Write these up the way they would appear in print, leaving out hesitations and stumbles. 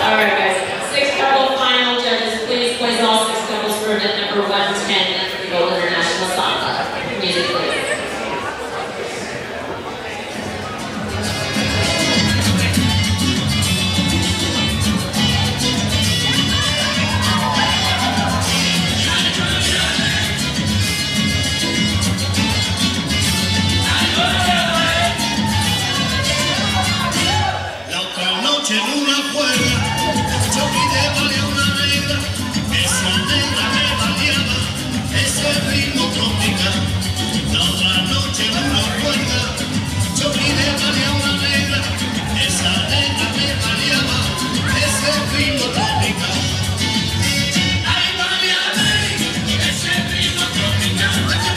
All right, guys. 6 couple final judges. Please place all 6 couples for event number 110 for the Gold International Samba. Music, please. En una juega, yo pide vale a una negra, esa negra me baleaba, ese ritmo tropical. La otra noche en una juega, yo pide vale a una negra, esa negra me baleaba, ese ritmo tropical. Ay, baleame, ese ritmo tropical.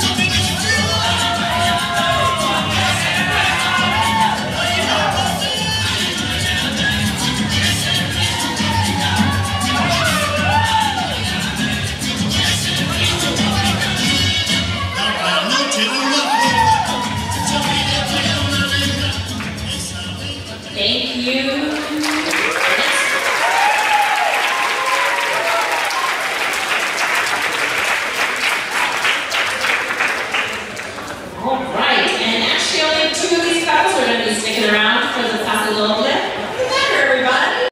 Thank you. All right, and actually only 2 of these couples are going to be sticking around.